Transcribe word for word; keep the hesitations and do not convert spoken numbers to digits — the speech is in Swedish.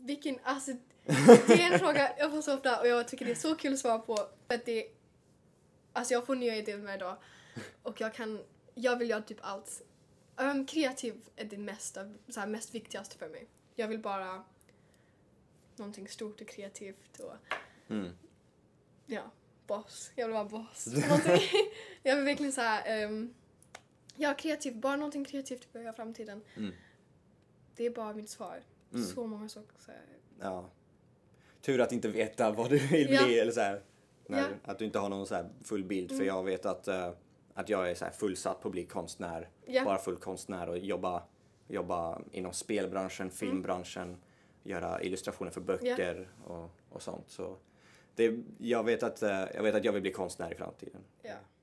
vilken, alltså, det är en fråga jag får så ofta och jag tycker det är så kul att svara på. För att det, alltså jag får nya idéer med idag. Och jag kan, jag vill göra typ allt. Um, kreativ är det mesta, så här, mest viktigaste för mig. Jag vill bara någonting stort och kreativt och mm. ja, boss. Jag vill vara boss. Jag vill verkligen så här, um, ja, kreativ, bara någonting kreativt för framtiden. Mm. Det är bara mitt svar. Mm. Så många saker. Så här. Ja. Tur att inte veta vad du vill bli, Ja. eller så här, när, Ja. att du inte har någon så här full bild. Mm. För jag vet att, uh, att jag är så här fullsatt på att bli konstnär. Ja. Bara full konstnär och jobba, jobba inom spelbranschen, filmbranschen. Mm. Göra illustrationer för böcker och, och sånt. Så det, jag, vet att, uh, jag vet att jag vill bli konstnär i framtiden. Ja.